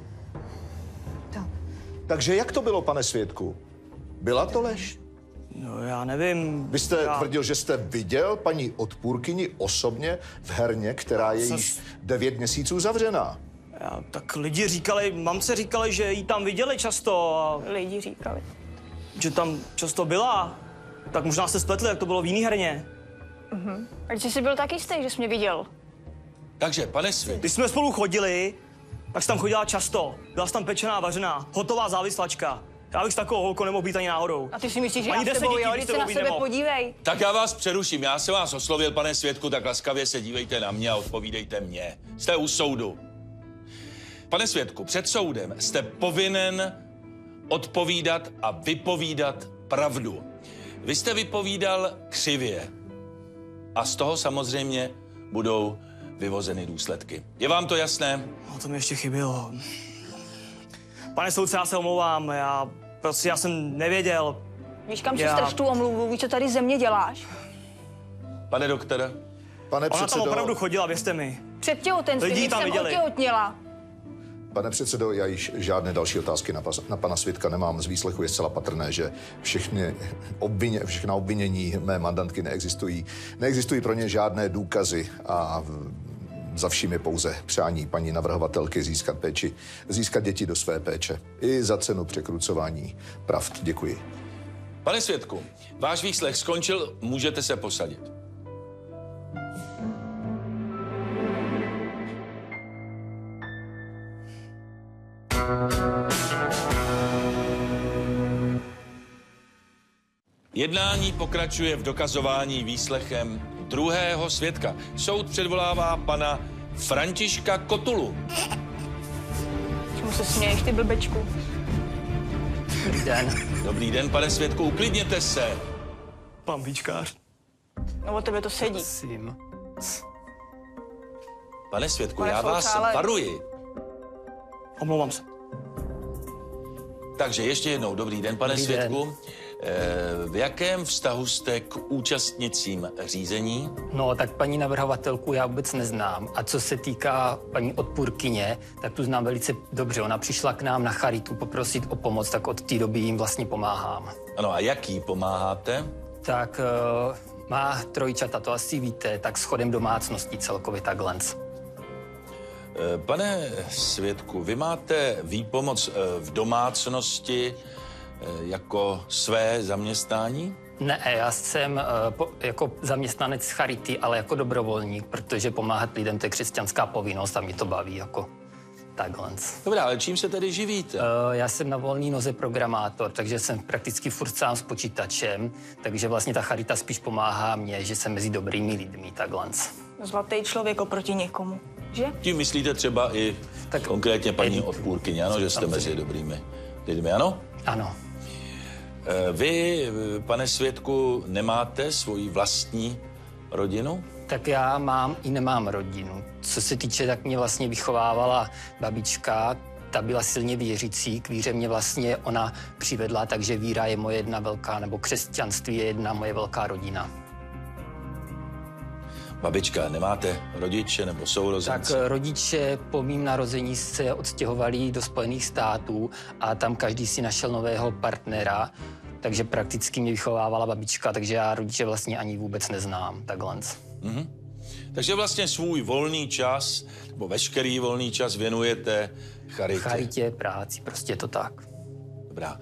Takže jak to bylo, pane svědku? Byla to lež? No, já nevím. Vy jste tvrdil, že jste viděl paní odpůrkyni osobně v herně, která je již 9 měsíců zavřená. Tak lidi říkali, mamce říkali, že ji tam viděli často. A Lidi říkali. že tam často byla. Tak možná se spletli, jak to bylo v jiný herně. A když jsi byl tak jistý, že jsi mě viděl? Takže, pane svědku. Když jsme spolu chodili, tak jsi tam chodila často. Byla jsi tam pečená, vařená, hotová závislačka. Já bych s takovou holkou nemohl být ani náhodou. A ty si myslíš, že Ani já s 10 tebou, dětí jo? bych Když s se na tebou sebe nemohl. podívej. Tak já vás přeruším. Já jsem vás oslovil, pane svědku, tak laskavě se dívejte na mě a odpovídejte mě. Jste u soudu. Pane svědku, před soudem jste povinen odpovídat a vypovídat pravdu. Vy jste vypovídal křivě. A z toho samozřejmě budou vyvozeny důsledky. Je vám to jasné? No, to mi ještě chybělo. Pane soudce, já se omlouvám, já jsem nevěděl. Víš, kam si strč tu omluvu? Víš, co tady ze mě děláš? Pane doktore? Pane Ona tam předsedo, opravdu chodila, věřte mi. Před těhotenstvím, Lidi tam jsem viděli. otěhotněla. pane předsedo, já již žádné další otázky na pana svědka nemám. Z výslechu je zcela patrné, že všechna obvinění mé mandantky neexistují. Neexistují pro ně žádné důkazy a za vším je pouze přání paní navrhovatelky získat děti do své péče. I za cenu překrucování pravd. Děkuji. Pane svědku, váš výslech skončil, můžete se posadit. Jednání pokračuje v dokazování výslechem druhého svědka. Soud předvolává pana Františka Kotulu. Čemu se směješ, ty blbečku? Dobrý den. Dobrý den, pane svědku, uklidněte se. Pan výčkář. No o tebe to sedí. Prosím. Pane svědku, Pane já vás soudce, ale- varuji. Omlouvám se. Takže ještě jednou, dobrý den, pane Dobrý svědku. V jakém vztahu jste k účastnicím řízení? No, tak paní navrhovatelku já vůbec neznám. A co se týká paní odpůrkyně, tak tu znám velice dobře. Ona přišla k nám na charitu poprosit o pomoc, tak od té doby jim vlastně pomáhám. Ano, a jaký pomáháte? Tak má trojčata, to asi víte, tak schodem domácností celkově takhle. Pane svědku, vy máte výpomoc v domácnosti jako své zaměstnání? Ne, já jsem jako zaměstnanec charity, ale jako dobrovolník, protože pomáhat lidem to je křesťanská povinnost a mě to baví jako takhle. Dobrá, ale čím se tedy živíte? Já jsem na volný noze programátor, takže jsem prakticky furt sám s počítačem, takže vlastně ta charita spíš pomáhá mně, že jsem mezi dobrými lidmi, takhle. Zlatý člověk oproti někomu, že? Tím myslíte třeba i Tak konkrétně paní odpůrkyně, ano, že jste mezi dobrými lidmi, ano? Ano. Vy, pane svědku, nemáte svoji vlastní rodinu? Tak já mám i nemám rodinu. Co se týče, tak mě vlastně vychovávala babička, ta byla silně věřící, k víře mě vlastně ona přivedla, takže víra je moje jedna velká, nebo křesťanství je jedna moje velká rodina. Babička, nemáte rodiče nebo sourozence? Tak rodiče po mým narození se odstěhovali do Spojených států a tam každý si našel nového partnera, takže prakticky mě vychovávala babička, takže já rodiče vlastně ani vůbec neznám, takhle. Mm-hmm. Takže vlastně svůj volný čas, nebo veškerý volný čas věnujete charitě. Charitě, práci, prostě je to tak. Dobrá.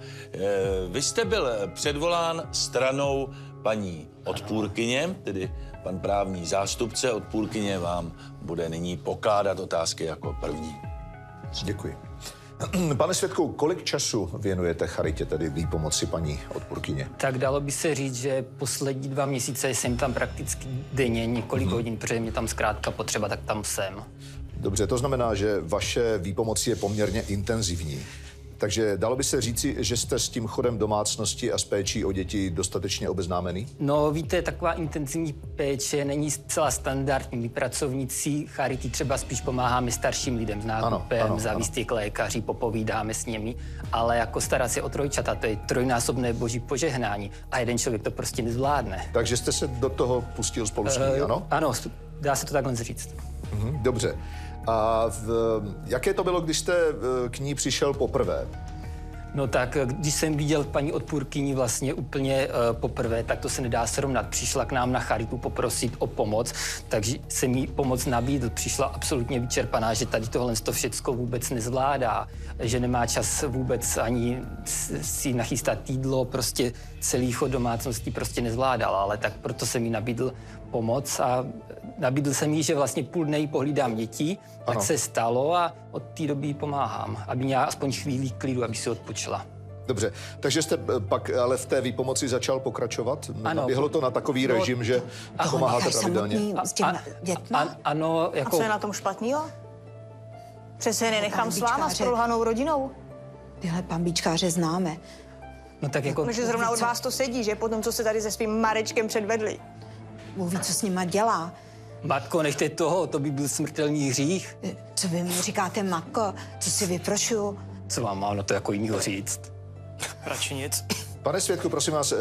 Vy jste byl předvolán stranou paní odpůrkyně, tedy pan právní zástupce odpůrkyně vám bude nyní pokládat otázky jako první. Děkuji. Pane svědku, kolik času věnujete charitě, tedy výpomoci paní odpůrkyně? Tak dalo by se říct, že poslední 2 měsíce jsem tam prakticky denně několik hodin, protože mě tam zkrátka potřeba, tak tam jsem. Dobře, to znamená, že vaše výpomoc je poměrně intenzivní. Takže dalo by se říci, že jste s tím chodem domácnosti a s péčí o děti dostatečně obeznámený? No víte, taková intenzivní péče není zcela standardní. My pracovníci charity třeba spíš pomáháme starším lidem s nákupem, za výstěh lékaři, popovídáme s nimi, ale jako starat se o trojčata, to je trojnásobné boží požehnání a jeden člověk to prostě nezvládne. Takže jste se do toho pustil spolu s nimi, ano? Ano, dá se to takhle říct. Dobře. A jaké to bylo, když jste k ní přišel poprvé? No tak, když jsem viděl paní odpůrkyni vlastně úplně poprvé, tak to se nedá srovnat. Přišla k nám na charitu poprosit o pomoc, takže se mi pomoc nabídl. Přišla absolutně vyčerpaná, že tady tohle všecko vůbec nezvládá, že nemá čas vůbec ani si nachystat jídlo, prostě celý chod domácností prostě nezvládala, ale tak proto se mi nabídl pomoc a nabídl jsem jí, že vlastně půl dne jí pohlídám děti, tak se stalo a od té doby jí pomáhám, aby měla aspoň chvíli klidu, aby si odpočila. Dobře, takže jste pak ale v té výpomoci začal pokračovat? Ano. Naběhlo to na takový režim, že pomáháte pravidelně? Ano, jako... A co je na tom špatného? Přece je nenechám s váma, s prolhanou rodinou. Tyhle pambičkáře známe. No tak jako... No, že zrovna od vás to sedí, že? Potom, co se tady se svým Marečkem předvedli. Bůh ví, co s nima dělá. Matko, nechte toho, to by byl smrtelný hřích. Co vy mi říkáte, Matko? Co si vyprošuju? Co vám mám na to jako jinýho říct? Radši nic. Pane svědku, prosím vás,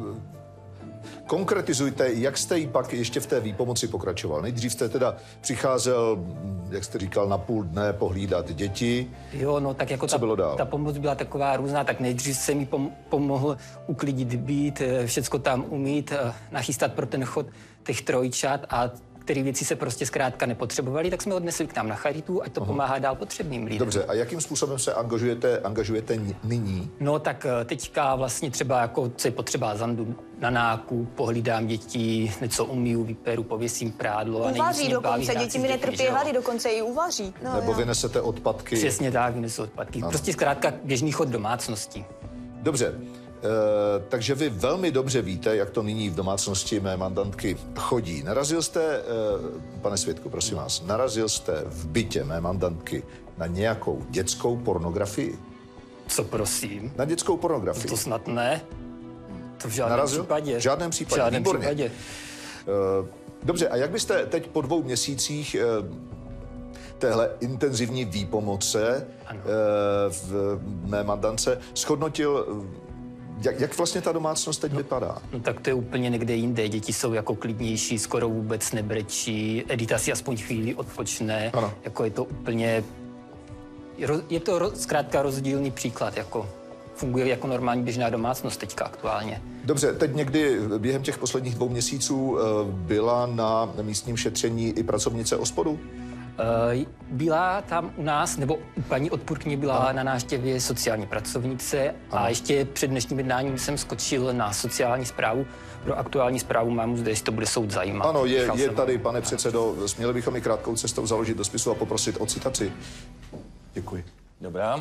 konkretizujte, jak jste jí pak ještě v té výpomoci pokračoval. Nejdřív jste teda přicházel, jak jste říkal, na půl dne pohlídat děti. Jo, no tak jako Co bylo dál? Ta pomoc byla taková různá, tak nejdřív jsem jí pomohl uklidit byt, všecko tam umít, nachystat pro ten chod těch trojčat a které věci se prostě zkrátka nepotřebovaly, tak jsme odnesli k nám na charitu, ať to pomáhá dál potřebným lidem. Dobře, a jakým způsobem se angažujete nyní? No tak teďka vlastně třeba jako, co je potřeba, zandu na nákup, pohlídám děti, něco umiju, vyperu, pověsím prádlo. Uvaří dokonce, děti mi netrpí hlady, dokonce i uvaří. No, nebo vynesete odpadky? Přesně tak, vynesu odpadky. Ano. Prostě zkrátka běžný chod domácnosti. Dobře. Takže vy velmi dobře víte, jak to nyní v domácnosti mé mandantky chodí. Narazil jste, pane svědku, prosím vás, narazil jste v bytě mé mandantky na nějakou dětskou pornografii? Co prosím? Na dětskou pornografii. To snad ne. To v žádném případě. V žádném případě, v žádném výborně. Případě. Dobře, a jak byste teď po 2 měsících téhle intenzivní výpomoce v mé mandance shodnotil, jak vlastně ta domácnost teď vypadá? No tak to je úplně někde jinde. Děti jsou jako klidnější, skoro vůbec nebrečí. Edita si aspoň chvíli odpočne. Ano. Jako je to úplně... Je to zkrátka rozdílný příklad, jako funguje jako normální běžná domácnost teďka aktuálně. Dobře, teď někdy během těch posledních 2 měsíců byla na místním šetření i pracovnice OSPODu? Byla tam u nás, nebo u paní odpůrkyně byla na návštěvě sociální pracovnice a ještě před dnešním jednáním jsem skočil na sociální správu. Pro aktuální zprávu mám zde, jestli to bude soud zajímat. Ano, je tady, pane předsedo, směli bychom i krátkou cestou založit do spisu a poprosit o citaci. Děkuji. Dobrá.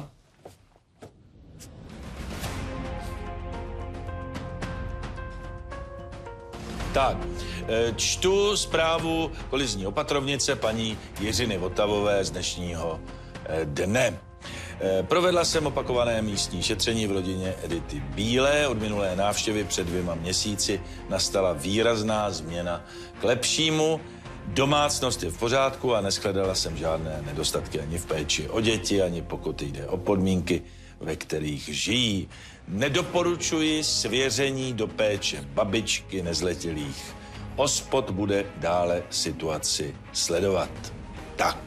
Tak, čtu zprávu kolizní opatrovnice paní Jiřiny Votavové z dnešního dne. Provedla jsem opakované místní šetření v rodině Edity Bílé. Od minulé návštěvy před 2 měsíci nastala výrazná změna k lepšímu. Domácnost je v pořádku a neshledala jsem žádné nedostatky ani v péči o děti, ani pokud jde o podmínky, ve kterých žijí. Nedoporučuji svěření do péče babičky nezletilých. OSPOD bude dále situaci sledovat. Tak.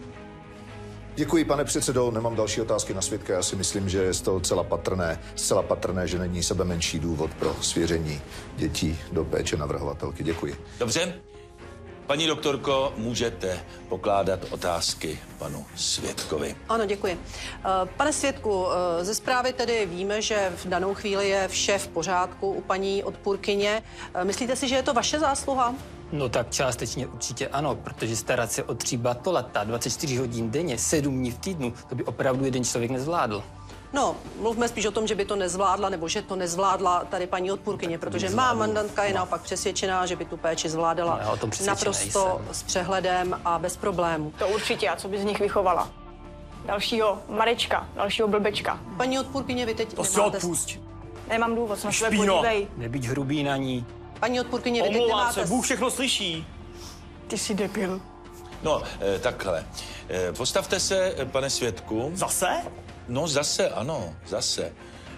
Děkuji, pane předsedo. Nemám další otázky na svědka. Já si myslím, že je z toho zcela patrné, že není sebe menší důvod pro svěření dětí do péče navrhovatelky. Děkuji. Dobře. Paní doktorko, můžete pokládat otázky panu svědkovi. Ano, děkuji. Pane svědku, ze zprávy tedy víme, že v danou chvíli je vše v pořádku u paní odpůrkyně. Myslíte si, že je to vaše zásluha? No tak částečně určitě ano, protože starat se o 3 batolata 24 hodin denně, 7 dní v týdnu, to by opravdu jeden člověk nezvládl. No, mluvme spíš o tom, že by to nezvládla, nebo že to nezvládla tady paní odpůrkyně, protože má mandantka je naopak přesvědčená, že by tu péči zvládala naprosto s přehledem a bez problémů. To určitě, a co by z nich vychovala? Dalšího Marečka, dalšího blbečka. Paní odpůrkyně, vy teď to si odpusť. Nemám důvod, na sebe podívej. Nebyť hrubý na ní. Paní odpůrkyně, vy teď Omlouvám nemáte... se, Bůh všechno slyší. Ty jsi debil. No, takhle. Postavte se, pane svědku. Zase? No, zase, ano, zase.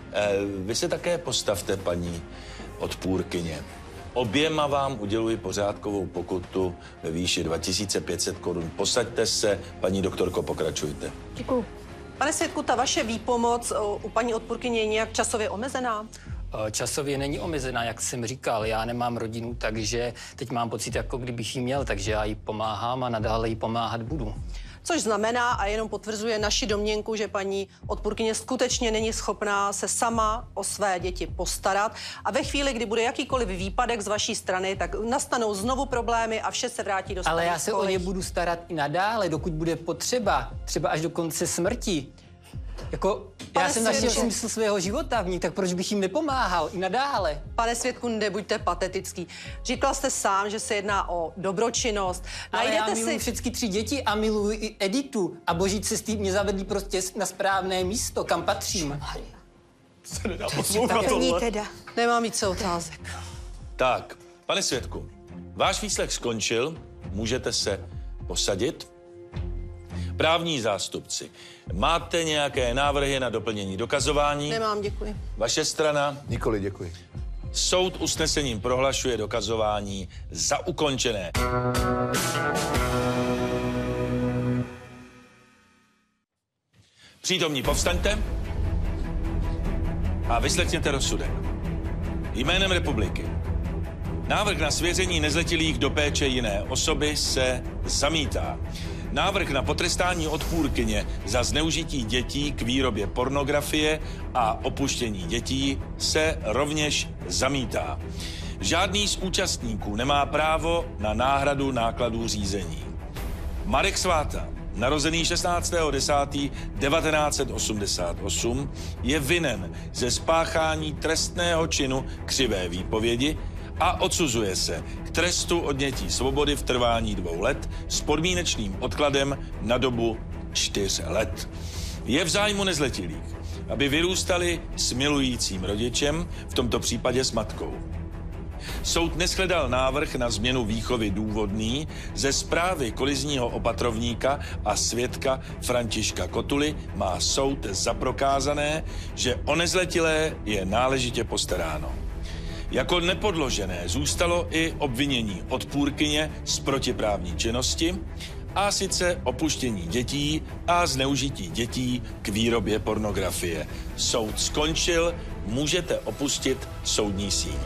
Vy se také postavte, paní odpůrkyně. Oběma vám uděluji pořádkovou pokutu ve výši 2500 korun. Posaďte se, paní doktorko, pokračujte. Děkuju. Pane svědku, ta vaše výpomoc u paní odpůrkyně je nějak časově omezená? Časově není omezená, jak jsem říkal. Já nemám rodinu, takže teď mám pocit, jako kdybych jí měl, takže já jí pomáhám a nadále jí pomáhat budu. Což znamená a jenom potvrzuje naši domněnku, že paní odpůrkyně skutečně není schopná se sama o své děti postarat a ve chvíli, kdy bude jakýkoliv výpadek z vaší strany, tak nastanou znovu problémy a vše se vrátí do starých Ale já se kolejí. o ně budu starat i nadále, dokud bude potřeba, třeba až do konce smrti. Jako, já jsem našel smysl svého života v ní, tak proč bych jim nepomáhal i nadále? Pane svědku, nebuďte patetický. Říkal jste sám, že se jedná o dobročinnost. Ale Najdete já miluji všechny 3 děti a miluji i Editu. A boží cesty mě zavedli prostě na správné místo, kam patřím. Se nedá poslouchat tohle. Teda. Nemám více otázek. Tak, pane svědku, váš výslech skončil, můžete se posadit. Právní zástupci, máte nějaké návrhy na doplnění dokazování? Nemám, děkuji. Vaše strana? Nikoli, děkuji. Soud usnesením prohlašuje dokazování za ukončené. Přítomní, povstaňte a vyslechněte rozsudek. Jménem republiky. Návrh na svěření nezletilých do péče jiné osoby se zamítá. Návrh na potrestání odpůrkyně za zneužití dětí k výrobě pornografie a opuštění dětí se rovněž zamítá. Žádný z účastníků nemá právo na náhradu nákladů řízení. Marek Sváta, narozený 16.10.1988, je vinen ze spáchání trestného činu křivé výpovědi a odsuzuje se k trestu odnětí svobody v trvání 2 let s podmínečným odkladem na dobu 4 let. Je v zájmu nezletilých, aby vyrůstali s milujícím rodičem, v tomto případě s matkou. Soud neshledal návrh na změnu výchovy důvodný. Ze zprávy kolizního opatrovníka a svědka Františka Kotuly má soud za prokázané, že o nezletilé je náležitě postaráno. Jako nepodložené zůstalo i obvinění odpůrkyně z protiprávní činnosti, a sice opuštění dětí a zneužití dětí k výrobě pornografie. Soud skončil, můžete opustit soudní síň.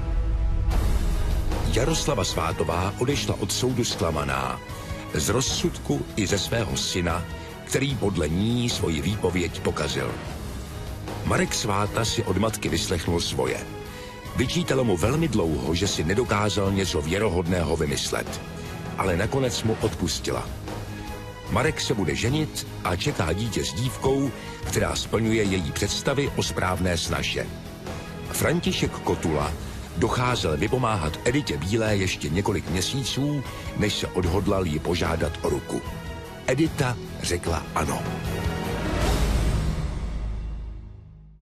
Jaroslava Svátová odešla od soudu zklamaná. Z rozsudku i ze svého syna, který podle ní svoji výpověď pokazil. Marek Sváta si od matky vyslechnul svoje. Vyčítalo mu velmi dlouho, že si nedokázal něco věrohodného vymyslet. Ale nakonec mu odpustila. Marek se bude ženit a čeká dítě s dívkou, která splňuje její představy o správné snaše. František Kotula docházel vypomáhat Editě Bílé ještě několik měsíců, než se odhodlal ji požádat o ruku. Edita řekla ano.